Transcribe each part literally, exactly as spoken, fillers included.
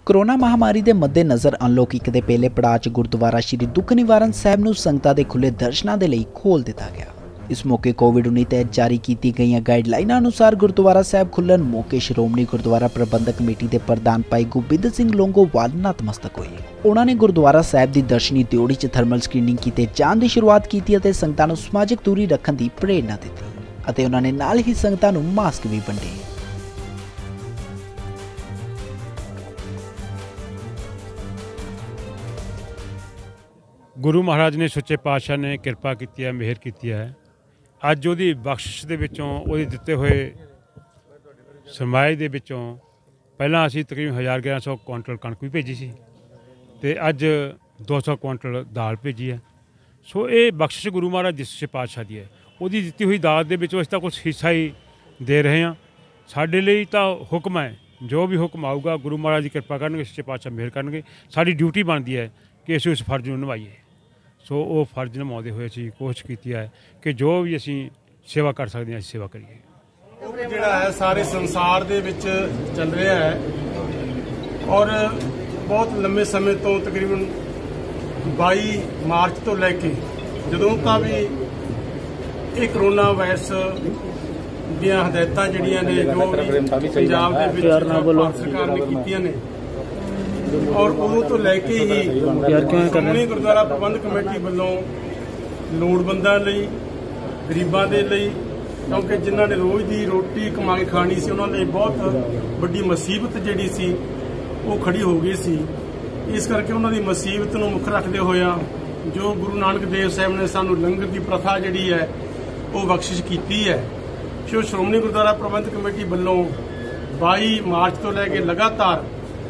Corona महामारी के मद्देनज़र अनलॉक एक दे पहले पड़ाव च गुरुद्वारा श्री दुख निवारण साहब नूं संगतां दे खुले दर्शनां दे लई खोल दिता गया। इस मौके कोविड उन्नीस तहत जारी की गई गाइडलाइनां अनुसार गुरुद्वारा साहब खुलण मौके श्रोमणी गुरुद्वारा प्रबंधक कमेटी के प्रधान भाई गोबिंद सिंह लोंगोवाल नतमस्तक होए। उन्होंने गुरुद्वारा साहब की दर्शनी ड्योढ़ी च थर्मल स्क्रीनिंग कीते जाण की शुरुआत की ते संगतां नूं समाजिक दूरी रखण की प्रेरणा दित्ती अते उन्होंने नाल ही संगतां नूं मास्क भी वंडे। गुरु महाराज ने सच्चे पातशाह ने किरपा की है, मेहर की है। अज वो बख्शिश के विचों वो दिते हुए सरमाए के विचों पहला असी तकरीबन हज़ार ग्यारह सौ कुंटल कणक भी भेजी सी ते अज दो सौ कुंटल दाल भेजी है। सो ये बख्शिश गुरु महाराज जिस सच्चे पातशाह की है वो दिती हुई दाल के विचों असीं तां कुछ हिस्सा ही दे रहे हैं। साडे लई तां हुक्म है, जो भी हुक्म आऊगा गुरु महाराज की किरपा करनगे, सच्चे पातशाह मेहर करनगे। साडी ड्यूटी बनती है कि असीं उस फर्ज नूं निभाईए। सो वो फर्ज निभाते हुए असीं कोशिश की है कि जो भी असीं सेवा कर सकते हैं असीं सेवा करिए। जिहड़ा है सारे संसार दे विच चल रहा है और बहुत लंबे समय तो तकरीबन बाई मार्च तो लैके जदों का भी ये कोरोना वायरस दीयां हदायतां जिहड़ियां ने जो भी पंजाब दे विच भारत सरकार ने कीतियां ने और उदों तो लैके ही श्रोमणी गुरुद्वारा प्रबंधक कमेटी वालों लोड़वंदां लई गरीबां दे लई क्योंकि जिन्हां ने रोज़ की रोटी कमा के खानी सी उन्हां लई बहुत वड्डी मुसीबत जिहड़ी सी वो खड़ी हो गई सी। इस करके उन्हां दी मुसीबत नूं मुख रखदे होया जो गुरु नानक देव साहब ने सानूं लंगर की प्रथा जिहड़ी है वो बख्शिश कीती है। सो श्रोमणी गुरुद्वारा प्रबंधक कमेटी वालों बाई मार्च तो लैके लगातार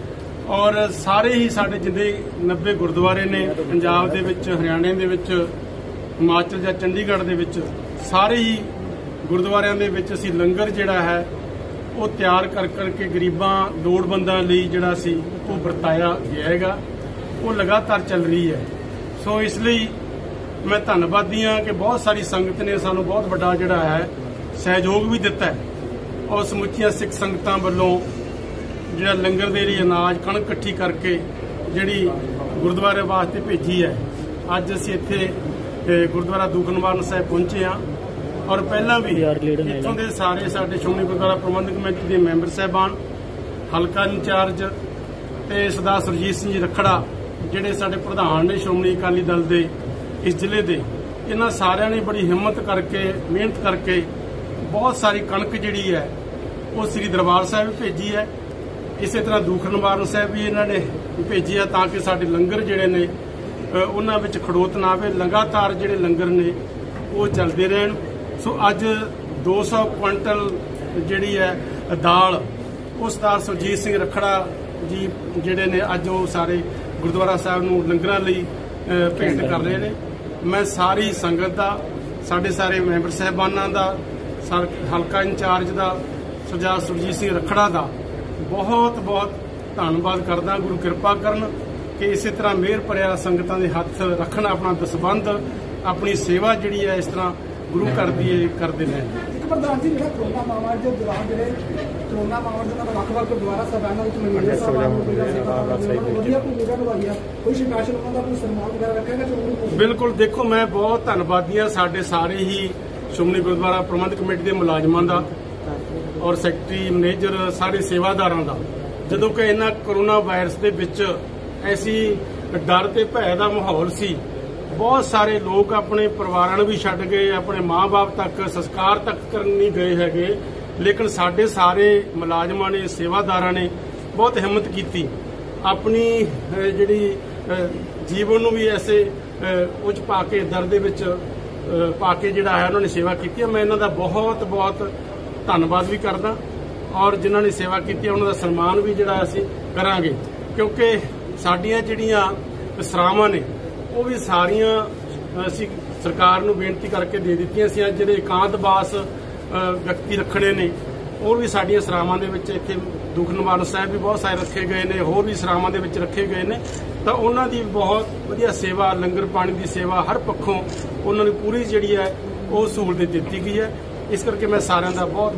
और सारे ही साढ़े जिन्ने नब्बे गुरुद्वारे ने पंजाब दे विच हरियाणे दे विच हिमाचल या चंडीगढ़ दे विच सारे ही गुरुद्वारियां दे विच असीं लंगर जिहड़ा है वो तैयार कर करके गरीबां लोड़वंदां लई जिहड़ा सी वो वरताया गया हैगा, वो लगातार चल रही है। सो इसलिए मैं धन्नवादी हाँ कि बहुत सारी संगत ने सानूं बहुत वड्डा जिहड़ा है सहयोग भी दिता है और समुचियां सिख संगतां वल्लों जिहड़ा लंगर दे लई अनाज कणक इकट्ठी करके जिहड़ी गुरुद्वारे वास्ते भेजी है। अज असीं इत्थे गुरुद्वारा दुख निवारण साहिब पहुंचे हाँ और पहला भी इत्थों दे सारे साडे श्रोमणी गुरुद्वारा प्रबंधक कमेटी के मैंबर साहबान हलका इंचार्ज ते सरदार सुरजीत सिंह जी रखड़ा जिहड़े साडे प्रधान ने श्रोमणी अकाली दल दे इस जिले दे, इन्हां सारियां ने बड़ी हिम्मत करके मेहनत करके बहुत सारी कणक जिहड़ी है वो श्री दरबार साहिब भेजी है। इस तरह दुख निवारण साहब भी इन्होंने भेजी है ताकि साडे लंगर जिहड़े ने उन्हां विच खड़ोत ना आवे, लगातार जिहड़े लंगर ने वो चलते रहन। सो अज दो सौ कुंटल जिहड़ी है दाल वो सरदार सुरजीत सिंह रखड़ा जी जिहड़े ने अज वो सारे गुरुद्वारा साहब नूं लंगरां लई भेंट कर रहे हैं। मैं सारी संगत दा, साडे सारे मैंबर साहबानां दा, हलका इंचार्ज दा सरदार सुरजीत सिंह रखड़ा दा बहुत बहुत धन्नवाद करदा। गुरु किरपा करन कि इस तरह मेहर भरिया संगतां दे हत्थ रखना, अपना दसबंध अपनी सेवा जिहड़ी है इस तरह गुरु कर दिए करते हैं। प्रधान जी जो कोरोना महामारी के दौरान जो कोरोना महामारी के ਵੱਖ-ਵੱਖ गुरुद्वारा साहबान में बिल्कुल देखो मैं बहुत धन्नवादी हाँ साडे सारे ही श्रोमणी गुरुद्वारा प्रबंधक कमेटी के मुलाजमान का और सैकटरी मैनेजर सारे सेवादारां दा। जदों कि इन्हां कोरोना वायरस के विच ऐसी डर ते भय दा माहौल सी, बहुत सारे लोग अपने परिवारां भी छड्ड गए, अपने माँ बाप तक संस्कार तक करन नहीं गए हैगे, लेकिन साडे सारे मुलाजमां ने सेवादारां ने बहुत हिम्मत की अपनी जिहड़ी जीवन नूं भी ऐसे उच पा के दर दे विच पा के जिहड़ा है उन्होंने सेवा की। मैं इन्हां दा बहुत बहुत धन्नवाद भी करदा और जिन्हां ने सेवा की उन्हां दा सन्मान भी जिहड़ा असीं करांगे, क्योंकि साडीआं जिहड़ियां सरावां ने वो भी सारियां असीं सरकार नूं बेनती करके दे दित्तियां सी। जिहड़े एकांतवास व्यक्ति रखने ने और भी साडियां सरावां दे विच इत्थे दुख निवारण साहब भी बहुत सारे रखे गए ने, होर भी सरावां दे विच रखे गए ने, तां उन्हां दी बहुत वधिया सेवा, लंगर पानी की सेवा हर पक्षों उन्हां नूं पूरी जिहड़ी है वो सहूलत दित्ती गई है। इस करके मैं सारिਆਂ ਦਾ बहुत बहुत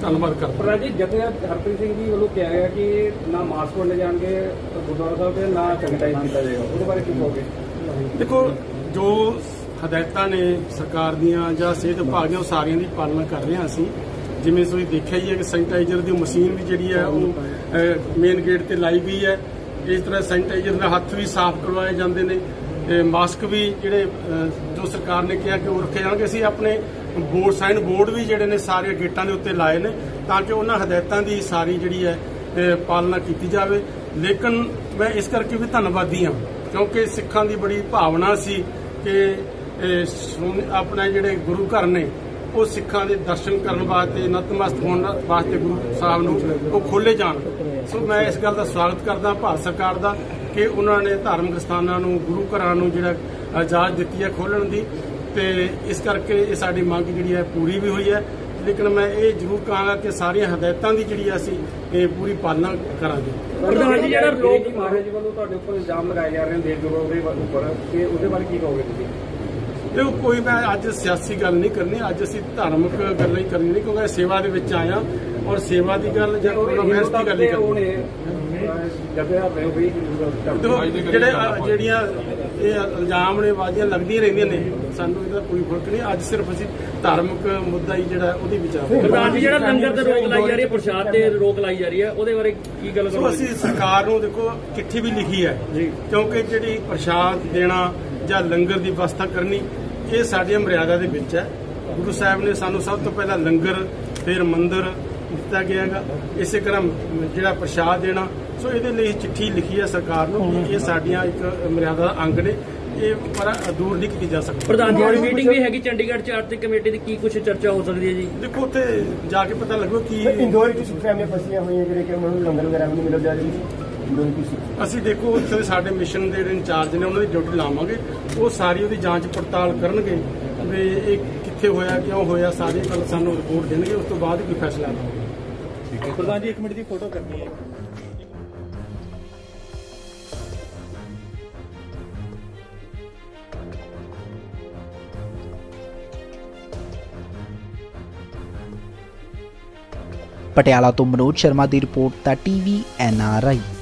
ਧੰਨਵਾਦ ਕਰਦਾ। ਪ੍ਰਧਾਨ ਜੀ, ਜਥੇਦਾਰ ਹਰਪ੍ਰੀਤ ਸਿੰਘ ਜੀ ਵੱਲੋਂ ਕਿਹਾ ਗਿਆ ਕਿ ਨਾ ਮਾਸਕ ਵੰਡੇ ਜਾਣਗੇ ਗੁਰਦੁਆਰਾ ਸਾਹਿਬ ਤੇ ਨਾ ਸੈਨੀਟਾਈਜ਼ ਕੀਤਾ ਜਾਏਗਾ, ਉਹਦੇ ਬਾਰੇ ਕੀ ਕਹੋਗੇ? ਦੇਖੋ, ਜੋ ਹਦਾਇਤਾਂ ਨੇ ਸਰਕਾਰ ਦੀਆਂ ਜਾਂ ਸਿਹਤ ਵਿਭਾਗ ਦੀਆਂ, ਉਹ ਸਾਰੀਆਂ ਦੀ ਪਾਲਣਾ ਕਰ ਰਹੇ ਹਾਂ ਅਸੀਂ। ਜਿਵੇਂ ਤੁਸੀਂ ਦੇਖਿਆ ਹੀ ਹੈ ਕਿ ਸੈਨੀਟਾਈਜ਼ਰ ਦੀ ਮਸ਼ੀਨ ਵੀ ਜਿਹੜੀ ਹੈ ਉਹ ਮੇਨ ਗੇਟ ਤੇ ਲਾਈ ਗਈ ਹੈ। ਇਸ ਤਰ੍ਹਾਂ ਸੈਨੀਟਾਈਜ਼ਰ ਨਾਲ ਹੱਥ ਵੀ ਸਾਫ਼ ਕਰਵਾਏ ਜਾਂਦੇ ਨੇ। ਮਾਸਕ ਵੀ ਜਿਹੜੇ ਜੋ ਸਰਕਾਰ ਨੇ ਕਿਹਾ ਕਿ ਉਹ ਰੱਖੇ ਜਾਣਗੇ। ਅਸੀਂ ਆਪਣੇ ਬੋਰਡ ਸਾਈਨ ਬੋਰਡ ਵੀ ਜਿਹੜੇ ਨੇ ਸਾਰੇ ਗੇਟਾਂ ਦੇ ਉੱਤੇ ਲਾਏ ਨੇ ਤਾਂ ਕਿ ਉਹਨਾਂ ਹਦਾਇਤਾਂ ਦੀ ਸਾਰੀ ਜਿਹੜੀ ਹੈ ਪਾਲਣਾ ਕੀਤੀ ਜਾਵੇ। ਲੇਕਿਨ ਮੈਂ ਇਸ ਕਰਕੇ ਵੀ ਧੰਨਵਾਦੀ ਹਾਂ ਕਿਉਂਕਿ ਸਿੱਖਾਂ ਦੀ ਬੜੀ ਭਾਵਨਾ ਸੀ ਕਿ ਆਪਣੇ ਜਿਹੜੇ ਗੁਰੂ ਘਰ ਨੇ ਉਹ ਸਿੱਖਾਂ ਦੇ ਦਰਸ਼ਨ ਕਰਨ ਵਾਸਤੇ, ਨਤਮਸਤਕ ਹੋਣ ਵਾਸਤੇ ਗੁਰੂ ਸਾਹਿਬ ਨੂੰ ਉਹ ਖੋਲ੍ਹੇ ਜਾਣ। ਸੋ ਮੈਂ ਇਸ ਗੱਲ ਦਾ ਸਵਾਗਤ ਕਰਦਾ ਭਾਰਤ ਸਰਕਾਰ ਦਾ ਕਿ ਉਹਨਾਂ ਨੇ ਧਾਰਮਿਕ ਸਥਾਨਾਂ ਨੂੰ, ਗੁਰੂ ਘਰਾਂ ਨੂੰ ਜਿਹੜਾ ਇਜਾਜ਼ਤ ਦਿੱਤੀ ਹੈ ਖੋਲ੍ਹਣ ਦੀ, ਤੇ ਇਸ ਕਰਕੇ ਇਹ ਸਾਡੀ ਮੰਗ ਜਿਹੜੀ ਹੈ ਪੂਰੀ ਵੀ ਹੋਈ ਹੈ। ਲੇਕਿਨ ਮੈਂ ਇਹ ਜ਼ਰੂਰ ਕਹਾਂਗਾ ਕਿ ਸਾਰੀਆਂ ਹਦਾਇਤਾਂ ਦੀ ਜਿਹੜੀ ਅਸੀਂ ਇਹ ਪੂਰੀ ਪਾਲਣਾ ਕਰਾਂਗੇ। ਪ੍ਰਧਾਨ ਜੀ, ਜਿਹੜਾ ਲੋਕ ਮਹਾਰਾਜ ਵੱਲੋਂ ਤੁਹਾਡੇ ਉੱਪਰ ਇਲਜ਼ਾਮ ਲਗਾਏ ਜਾ ਰਹੇ ਨੇ ਦੇਸ਼ ਗੁਰੂ ਦੇ ਉੱਪਰ, ਕਿ ਉਹਦੇ ਬਾਰੇ ਕੀ ਕਹੋਗੇ ਤੁਸੀਂ? ਦੇਖੋ, ਕੋਈ ਮੈਂ ਅੱਜ ਸਿਆਸੀ ਗੱਲ ਨਹੀਂ ਕਰਨੀ, ਅੱਜ ਅਸੀਂ ਧਾਰਮਿਕ ਗੱਲਾਂ ਹੀ ਕਰਨੀ ਨਹੀਂ ਕਿਉਂਕਿ ਸੇਵਾ ਦੇ ਵਿੱਚ ਆਇਆ ਔਰ ਸੇਵਾ ਦੀ ਗੱਲ ਜਾਂ ਬਹਿਸ ਦੀ ਗੱਲ ਹੀ ਕਰਨੀ। ਜਿਹੜੇ ਜਿਹੜੀਆਂ ਇਹ ਇਲਜ਼ਾਮ ਨੇ, ਬਾਜ਼ੀਆਂ ਲੱਗਦੀਆਂ ਰਹਿੰਦੀਆਂ ਨੇ, ਸਾਨੂੰ ਇਹਦਾ ਕੋਈ ਫਰਕ ਨਹੀਂ। ਅੱਜ ਸਿਰਫ ਅਸੀਂ ਧਾਰਮਿਕ ਮੁੱਦਾ ਹੀ ਜਿਹੜਾ ਉਹਦੀ ਵਿਚਾਰ। ਪ੍ਰਧਾਨ ਜੀ, ਜਿਹੜਾ ਲੰਗਰ ਤੇ ਰੋਕ ਲਾਈ ਜਾ ਰਹੀ ਹੈ, ਪ੍ਰਸ਼ਾਦ ਤੇ ਰੋਕ ਲਾਈ ਜਾ ਰਹੀ ਹੈ, ਉਹਦੇ ਬਾਰੇ ਕੀ ਗੱਲ ਕਰੋਗੇ? ਅਸੀਂ ਸਰਕਾਰ ਨੂੰ ਦੇਖੋ ਚਿੱਠੀ ਵੀ ਲਿਖੀ ਹੈ ਕਿਉਂਕਿ ਜਿਹੜੀ ਪ੍ਰਸ਼ਾਦ ਦੇਣਾ ਜਾਂ ਲੰਗਰ ਦੀ ਵਿਵਸਥਾ ਕਰਨੀ ਇਹ ਸਾਡੀਆਂ ਮਰਿਆਦਾ ਦੇ ਵਿੱਚ ਹੈ। ਗੁਰੂ ਸਾਹਿਬ ਨੇ ਸਾਨੂੰ ਸਭ ਤੋਂ ਪਹਿਲਾਂ ਲੰਗਰ, ਫਿਰ ਮੰਦਿਰ ਦਿੱਤਾ ਗਿਆ ਹੈਗਾ, ਇਸੇ ਤਰ੍ਹਾਂ ਜਿਹੜਾ ਪ੍ਰਸ਼ਾਦ ਦੇਣਾ। ਸੋ ਇਹਦੇ ਲਈ ਚਿੱਠੀ ਲਿਖੀ ਹੈ ਸਰਕਾਰ ਨੂੰ ਕਿ ਇਹ ਸਾਡੀਆਂ ਇੱਕ ਮਰਿਆਦਾ ਦਾ ਅੰਗ ਨੇ, ਇਹ ਪਰ ਦੂਰ ਨਹੀਂ ਕੀਤੀ ਜਾ ਸਕਦੀ। ਪ੍ਰਧਾਨ ਜੀ, ਮੀਟਿੰਗ ਵੀ ਹੈਗੀ ਚੰਡੀਗੜ੍ਹ ਚ ਆਰਥਿਕ ਕਮੇਟੀ ਦੀ, ਕੀ ਕੁਝ ਚਰਚਾ ਹੋ ਸਕਦੀ ਹੈ ਜੀ? ਦੇਖੋ, ਉੱਥੇ ਜਾ ਕੇ ਪਤਾ ਲੱਗੋ ਕਿ ਇੰਦੋਰ ਦੀ ਸਿੱਖ ਫੈਮਲੀਆਂ ਫਸੀਆਂ ਹੋਈਆਂ ਜਿਹੜੇ ਕਿ ਉਹਨਾਂ ਨੂੰ ਲੰਗਰ ਵਗੈਰਾ ਵੀ ਨਹੀਂ ਮਿਲ ਜਾ ਰਹੀ। ਅਸੀਂ ਦੇਖੋ ਉੱਥੇ ਸਾਡੇ ਮਿਸ਼ਨ ਦੇ ਜਿਹੜੇ ਇੰਚਾਰਜ ਨੇ ਉਹਨਾਂ ਦੀ ਡਿਊਟੀ ਲਾਵਾਂਗੇ, ਉਹ ਸਾਰੀ ਉਹਦੀ ਜਾਂਚ ਪੜਤਾਲ ਕਰਨਗੇ ਵੀ ਇਹ ਕਿੱਥੇ ਹੋਇਆ, ਕਿਉਂ ਹੋਇਆ, ਸਾਰੀ ਗੱਲ ਸਾਨੂੰ ਰਿਪੋਰਟ ਦੇਣਗੇ। ਉਸ ਤੋਂ ਬਾਅਦ ਹੀ ਕੋਈ ਫੈਸਲਾ ਲਵਾਂਗੇ। ਪ੍ਰਧਾਨ ਜੀ, ਇੱਕ ਮਿੰਟ ਦੀ ਫੋਟੋ ਕਰਨੀ ਹੈ। ਪਟਿਆਲਾ ਤੋਂ ਮਨੋਜ ਸ਼ਰਮਾ ਦੀ ਰਿਪੋਰਟ ਦਾ ਟੀਵੀ ਐਨ ਆਰ ਆਈ।